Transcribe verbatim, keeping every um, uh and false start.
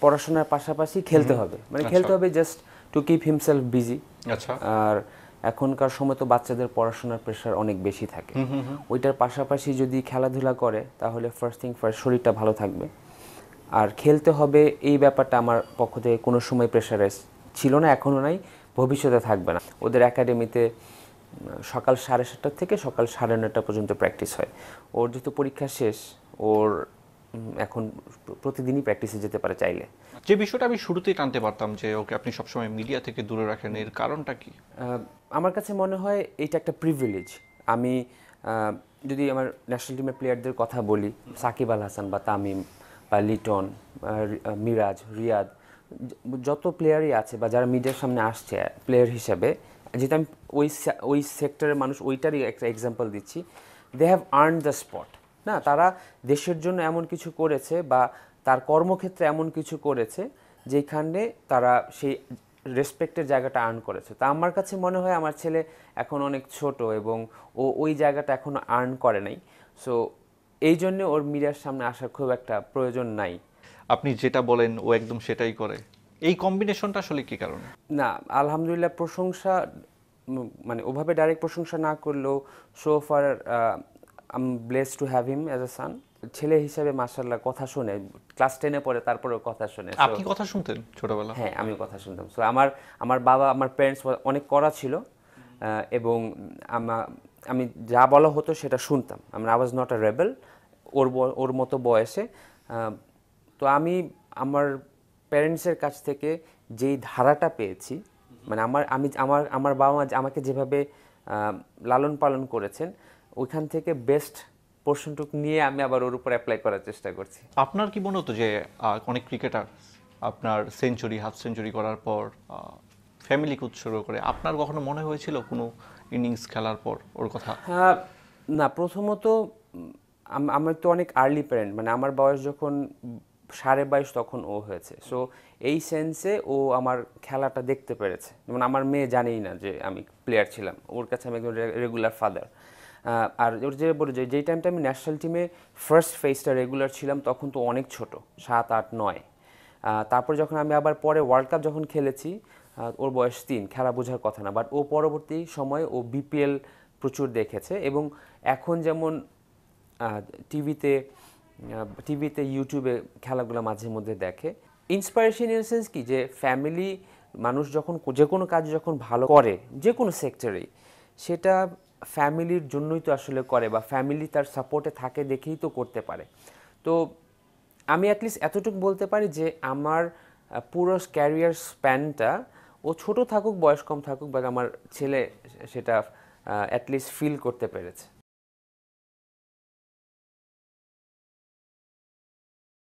পড়াশোনার পাশাপাশি খেলতে হবে, মানে খেলতে হবে just to keep himself busy. আচ্ছা। আর এখনকার সময় তো বাচ্চাদের পড়াশোনার প্রেশার অনেক বেশি থাকে, ওইটার পাশাপাশি যদি খেলাধুলা করে তাহলে ফার্স্ট থিং ফার্স্ট শরীরটা ভালো থাকবে। আর খেলতে হবে এই ব্যাপারটা আমার পক্ষ থেকে কোনো সময় প্রেশারাইজ ছিল না, এখনও নাই, ভবিষ্যতে থাকবে না। ওদের একাডেমিতে সকাল সাড়ে সাতটা থেকে সকাল সাড়ে নয়টা পর্যন্ত প্র্যাকটিস হয়। ওর যেহেতু পরীক্ষা শেষ, ওর এখন প্রতিদিনই প্র্যাকটিসে যেতে পারে চাইলে। যে বিষয়টা আমি শুরুতেই টানতে পারতাম যে ওকে আপনি সবসময় মিডিয়া থেকে দূরে রাখেন, এর কারণটা কি? আমার কাছে মনে হয় এইটা একটা প্রিভিলেজ। আমি যদি আমার ন্যাশনাল টিমের প্লেয়ারদের কথা বলি, সাকিব আল হাসান বা তামিম বা লিটন, মিরাজ, রিয়াদ, যত প্লেয়ারই আছে বা যারা মিডিয়ার সামনে আসছে প্লেয়ার হিসাবে, যেহেতু আমি ওই ওই সেক্টরের মানুষ, ওইটারই একটা এক্সাম্পল দিচ্ছি, they have earn the spot. না, তারা দেশের জন্য এমন কিছু করেছে বা তার কর্মক্ষেত্রে এমন কিছু করেছে যেখানে তারা সেই রেসপেক্টের জায়গাটা আর্ন করেছে। তা আমার কাছে মনে হয় আমার ছেলে এখন অনেক ছোট এবং ও ওই জায়গাটা এখনও আর্ন করে নাই। সো এই জন্য ওর মিডিয়ার সামনে আসার খুব একটা প্রয়োজন নাই। আপনি যেটা বলেন ও একদম সেটাই করে, এই কম্বিনেশনটা আসলে কি কারণে? না, আলহামদুলিল্লাহ, প্রশংসা মানে ওভাবে ডাইরেক্ট প্রশংসা না করলেও so far I am blessed to have him as a son. ছেলে হিসেবে মাশাআল্লাহ কথা শুনে, ক্লাস টেনে পড়ে তারপরেও কথা শুনে। আপনি কথা শুনতেন ছোটবেলা? হ্যাঁ, আমি কথা শুনতাম। সো আমার আমার বাবা, আমার প্যারেন্টস অনেক কড়া ছিল এবং আমি যা বলা হতো সেটা শুনতাম। আমি I was not a rebel ওর ওর মতো বয়সে। তো আমি আমার প্যারেন্টসের কাছ থেকে যেই ধারাটা পেয়েছি, মানে আমার আমি আমার আমার বাবা মা আমাকে যেভাবে লালন পালন করেছেন, ওইখান থেকে বেস্ট পোর্শনটুকু নিয়ে আমি আবার ওর উপর অ্যাপ্লাই করার চেষ্টা করছি। আপনার কি মনে হতো যে অনেক ক্রিকেটার আপনার সেঞ্চুরি, হাফ সেঞ্চুরি করার পর ফ্যামিলিকে উৎসর্গ করে, আপনার কখনো মনে হয়েছিল কোনো ইনিংস খেলার পর ওর কথা? হ্যাঁ, না, প্রথমত আমার তো অনেক আর্লি প্যারেন্ট, মানে আমার বয়স যখন সাড়ে বাইশ তখন ও হয়েছে। সো এই সেন্সে ও আমার খেলাটা দেখতে পেরেছে। যেমন আমার মেয়ে জানেই না যে আমি প্লেয়ার ছিলাম, ওর কাছে আমি একদম রেগুলার ফাদার। আর ওর যে বলে যে যেই টাইমটা আমি ন্যাশনাল টিমে ফার্স্ট ফেজটা রেগুলার ছিলাম তখন তো অনেক ছোট, সাত আট নয়। তারপর যখন আমি আবার পরে ওয়ার্ল্ড কাপ যখন খেলেছি, ওর বয়স তিন, খেলা বোঝার কথা না, বাট ও পরবর্তী সময়ে ও বিপিএল প্রচুর দেখেছে এবং এখন যেমন টিভিতে টিভিতে ইউটিউবে খেলাগুলো মাঝে মধ্যে দেখে। ইন্সপায়ারেশন ইন সেন্স কি, যে ফ্যামিলি মানুষ যখন যে কোনো কাজ যখন ভালো করে যে কোনো সেক্টরেই, সেটা ফ্যামিলির জন্যই তো আসলে করে বা ফ্যামিলি তার সাপোর্টে থাকে দেখেই তো করতে পারে। তো আমি অ্যাটলিস্ট এতটুকু বলতে পারি যে আমার পুরো ক্যারিয়ার স্প্যানটা, ও ছোট থাকুক বয়স কম থাকুক, বা আমার ছেলে সেটা অ্যাটলিস্ট ফিল করতে পেরেছে।